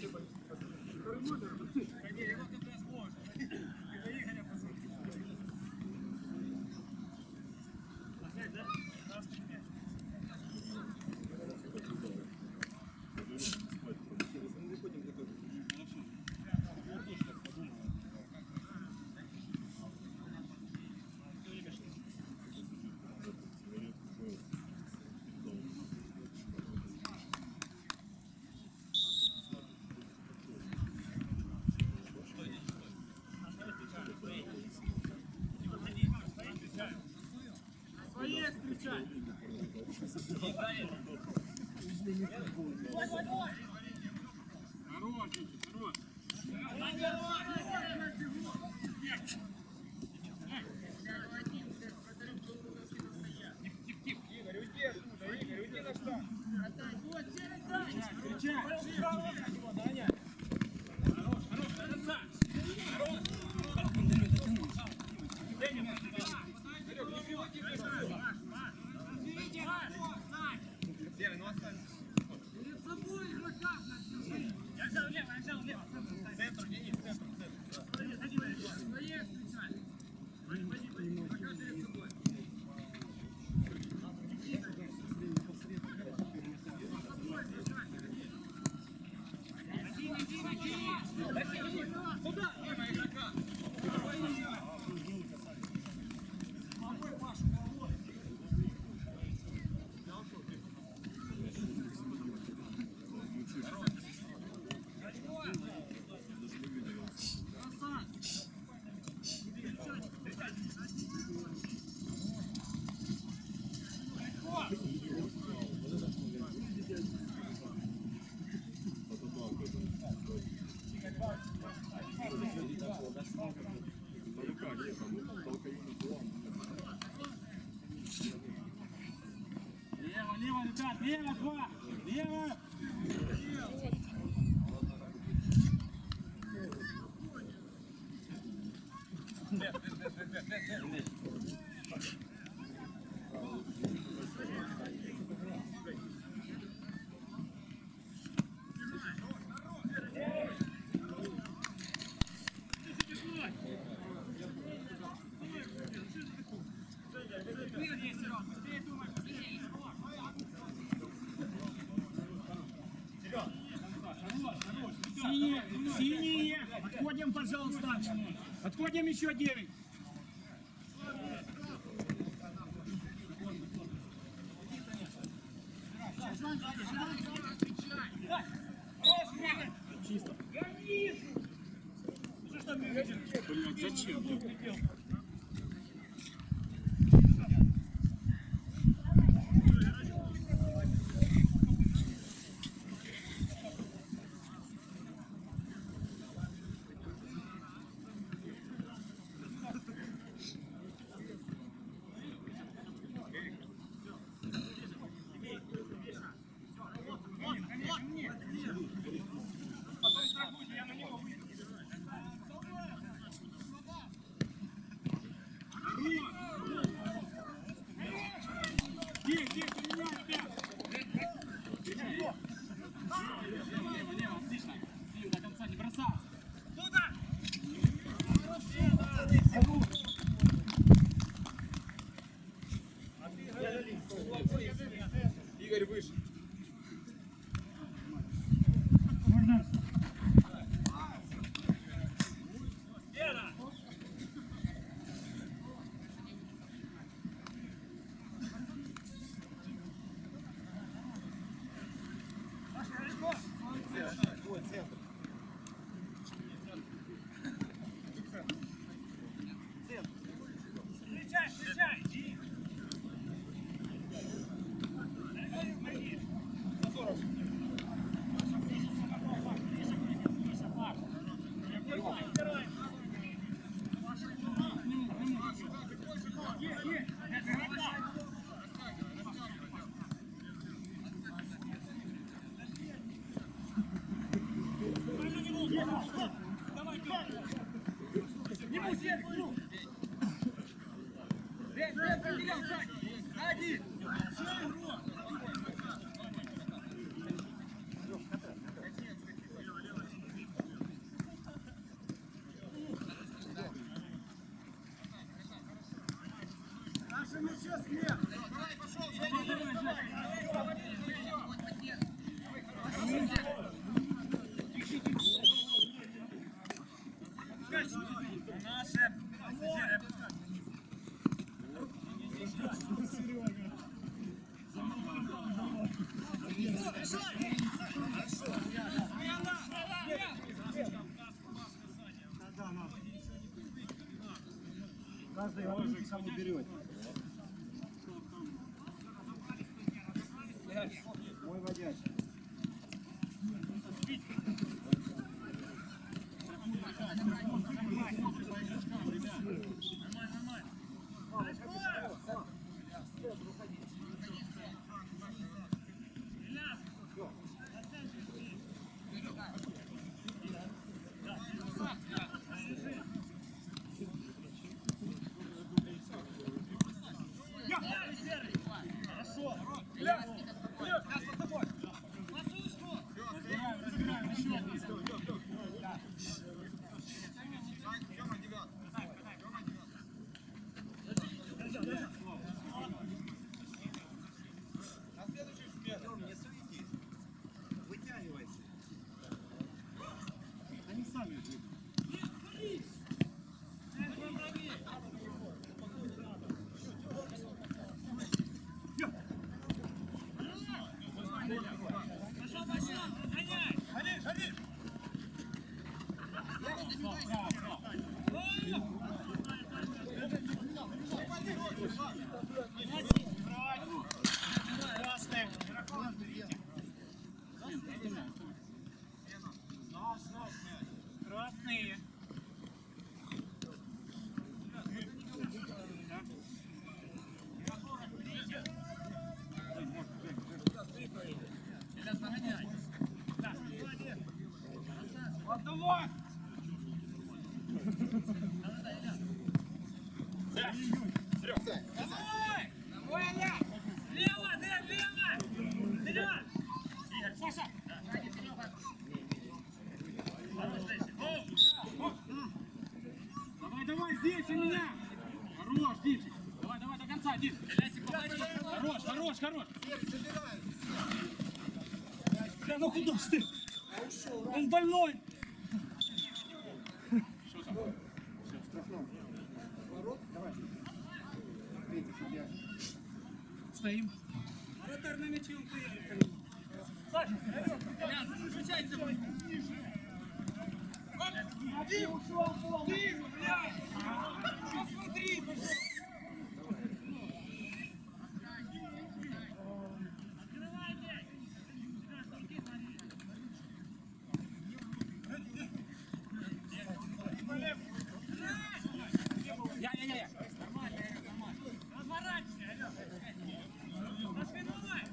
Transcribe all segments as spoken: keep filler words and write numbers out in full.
Лево, ребят, лево, два! Лево! Синие, синие, отходим, пожалуйста, отходим еще девять. Чисто. Блин, зачем? Игорь выше. Каждый говорит, сам уберет. Мой водяч. Красные. Отдавай! Давай! Ваня! Лево, Дэн, лево! Вперед! Саша! Давай, давай, здесь у меня! Хорош, Димчик! Давай, давай, до конца, Дим! Хорош, хорош, хорош! Да ну куда ж ты? Он больной! Что там? Стоим. Вратарь на мяче, он приехал. Саша, включайся. Дим, ушел, Дим, блядь! Посмотри, пожалуйста. Я-я-я. Нормально, нормально. Разворачивайся, Алёша. Пошли, давай.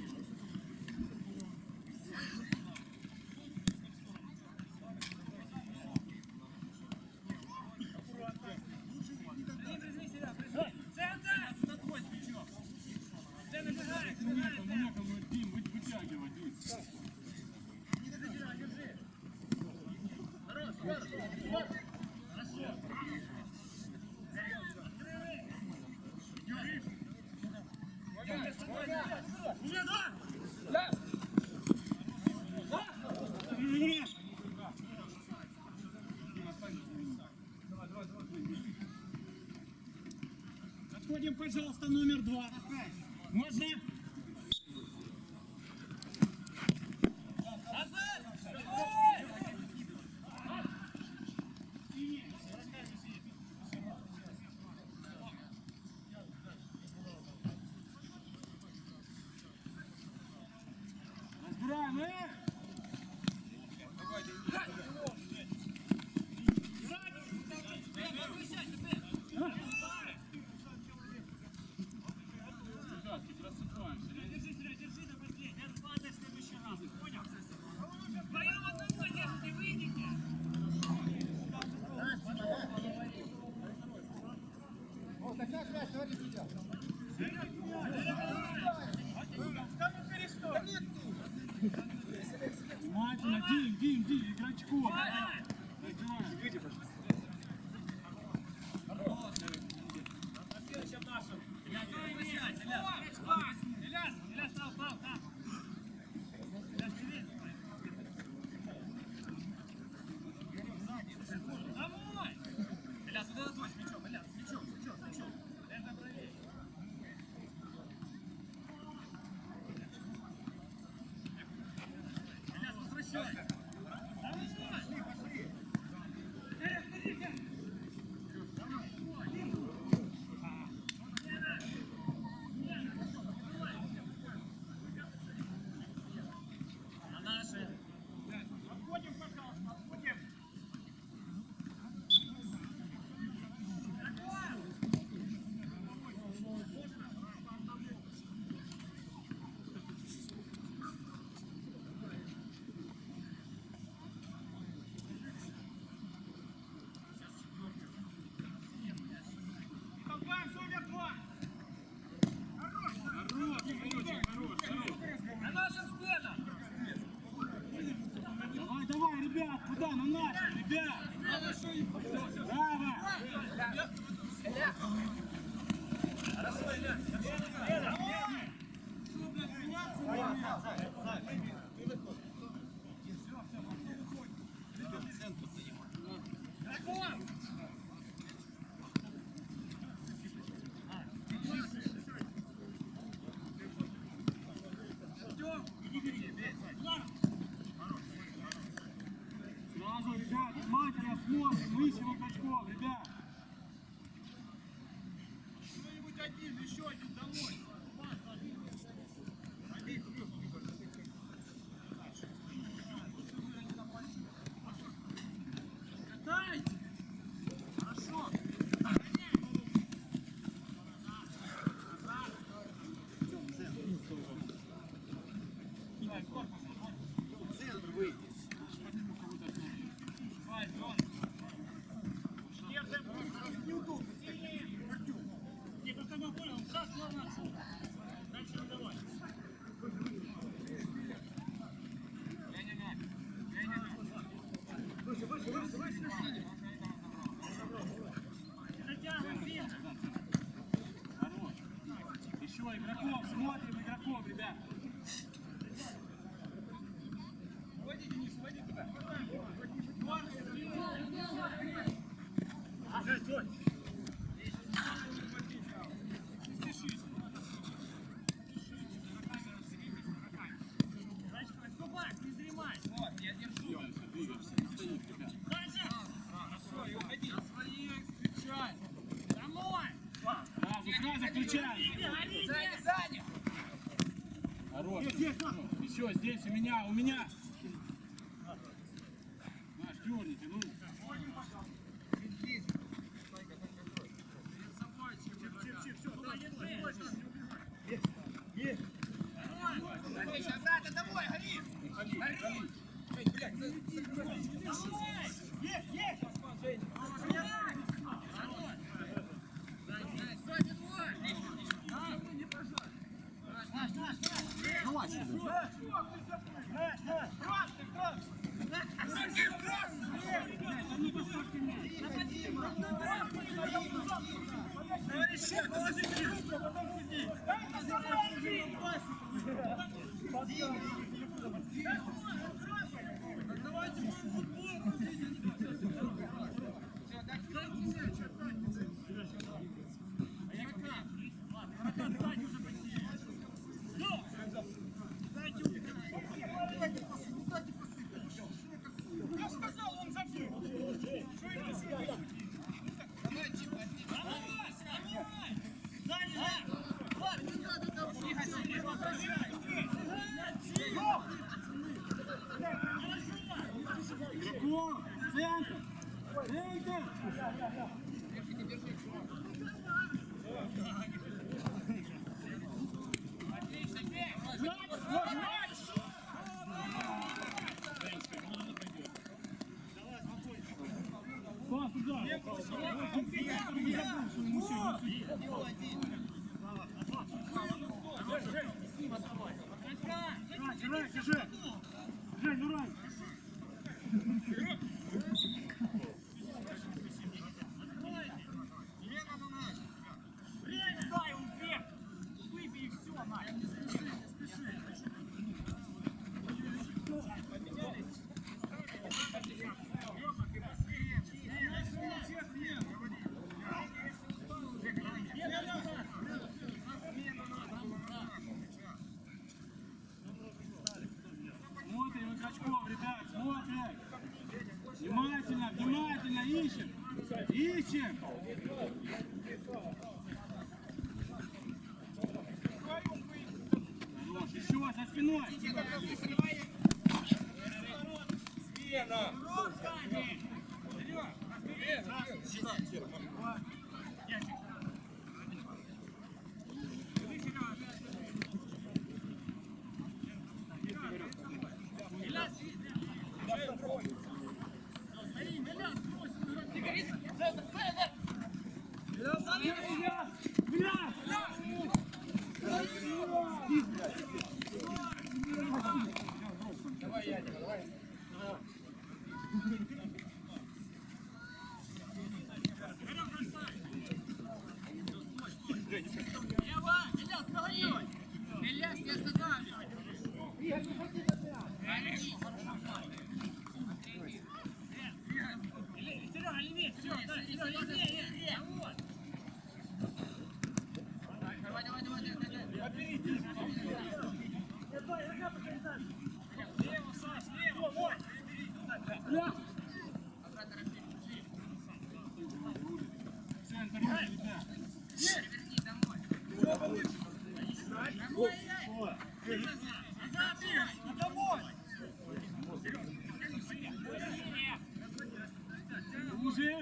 Отходим, пожалуйста, номер два. Можно? Разбираем, э! Внимательно, Дим, Дим, Дим, игрочку. Хорош. Иляс, Иляс, стал, стал, там. Иляс, тебе. Домой! Иляс, вот это твой с мячом, Иляс, с мячом, с мячом, с мячом. Это правее. Иляс, возвращай. Давай, пошли. Эх, иди-ка. На наши. Отходим, пожалуйста, отходим. На наших стенах! Давай, давай, ребят, куда? На наши, ребят! Браво! Сразу, ребят, внимательно смотрим, ищем очков, ребят. Что-нибудь один, еще один домой. Катайте! Хорошо! Центр выйди. Давай, Джон! Неудобно. Не, просто мы понял, шаг на нас. Дальше не давай. Леня мяч. Леня мяч. Выше, выше, выше, выше. Затягивай, сильно. Хорош. Еще игроков, смотрим игроков, ребят. Уводи, Денис, уводи туда. Жень, Жень. Значит, наступай, не дремай. Вот, я держу. Дальше. Хорошо, и уходи. Встречай. Домой. Сразу, сразу включаем. Сзади, сзади. Хорош. Еще здесь у меня, у меня. Наш, дерните, ну. Скорее, сейчас сзади, домой, гори. Гори. Эй, блядь, Есть, есть. сзади двое. Давай сюда. Я сказал, он забил. Что ему сюда? Давайте, Давай, давай. Сзади, да. Ладно, не надо там. Тихо, тихо, Игроков, центр. Центр. держите, держите. Отлично, бей. Пас туда. Жень, Жень, Жень, ну рай. Время, дай, он вверх. Выйди. Илья, внимательно ищем. Ищем. Хорош, еще за спиной. Уже.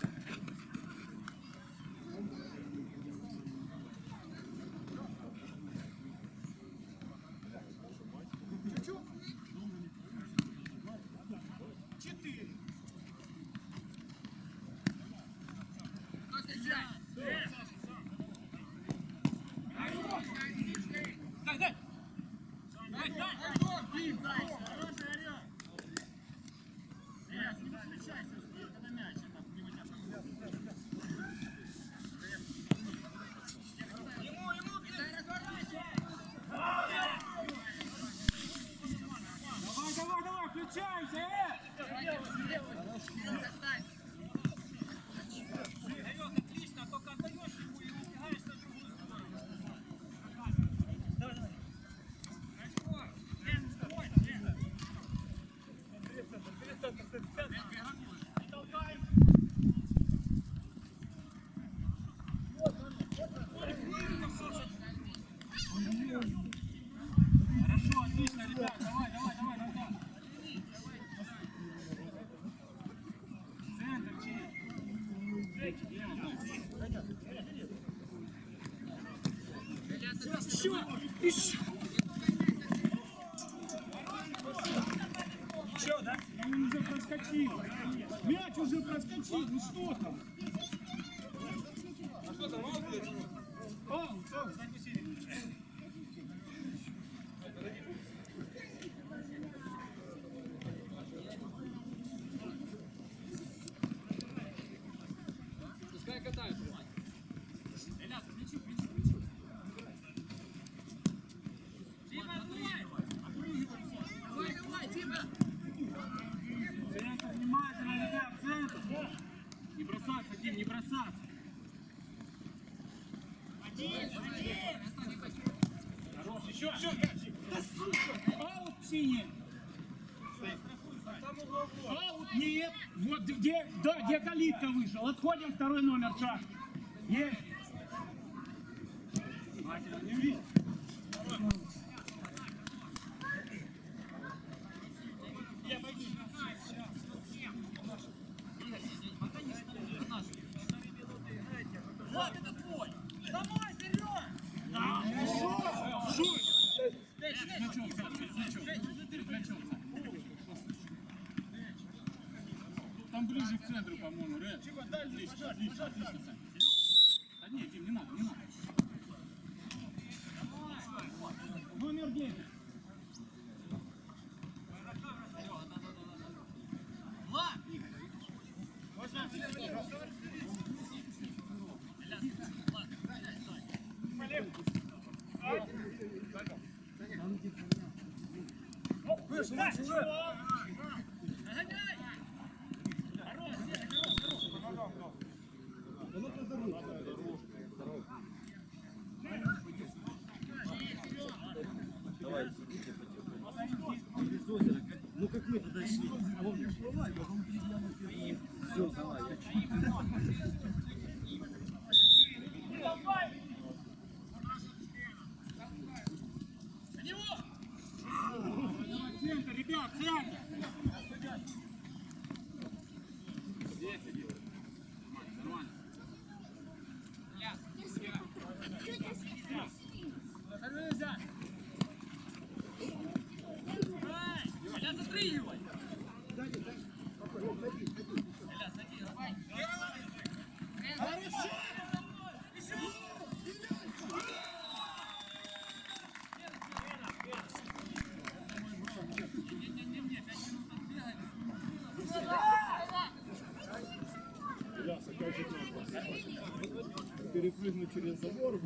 Давай, давай, давай, включаемся, э! Хорошо, отлично, ребят, давай, давай, давай, давай. Центр чей? Еще, еще. Еще, да? Он уже проскочил. Мяч уже проскочил, ну что там? А что там, аут? Аут, аут, закусили. Пускай катают. Эляс, плечу, плечу, плечу. Тима, давай! Давай, давай, Тима! Центр, внимательно, ребят, центр! Не бросаться, Дим, не бросаться! Хорош, еще, еще! Да сука! Аут синий! Аут нет! Вот где, да, где калитка вышел. Отходим, второй номер, шаг. Есть! Внимательно, не увидишь. Вот это твой! Давай, Серега! Да! Шуй! Мячом, мячом, мячом. Там ближе к центру, по-моему, Рэд. Отлично, отлично, отлично. Да нет, Дим, не надо, не надо. Номер девять. Влад! Можно? Вышел, вышел, Давай, ну как мы тогда Все, давай, я Центр, ребят, центр! Нормально. перепрыгну через забор.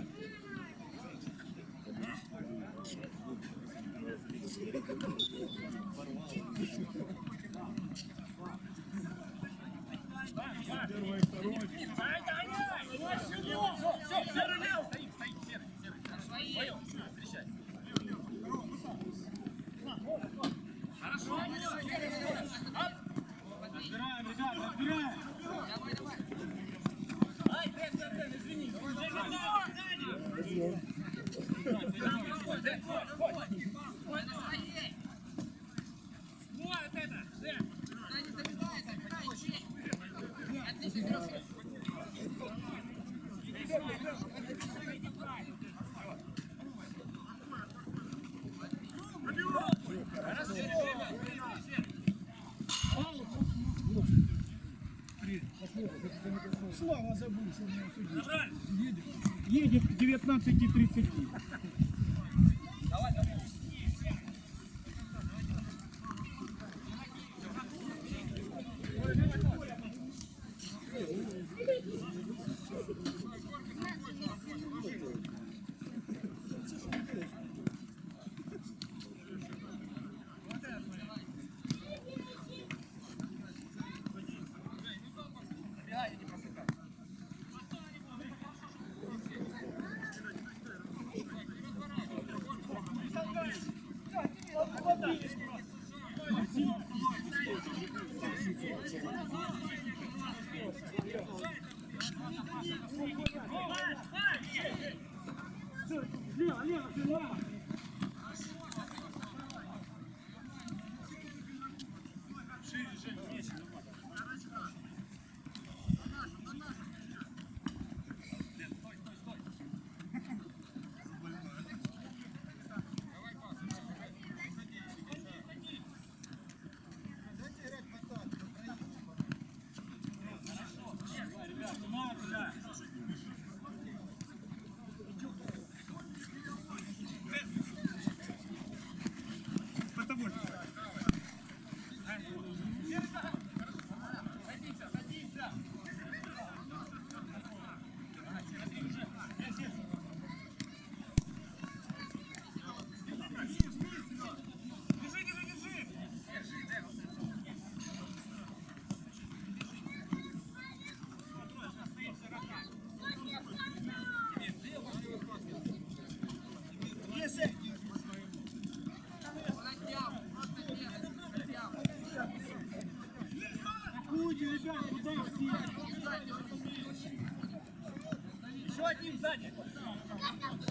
Первый, второй. Разбираем, ребят, разбираем! Слава забыл, что у меня судить. Едет, едет к девятнадцати тридцати. Лево, лево, лево! Ребят, куда все? Еще один сзади.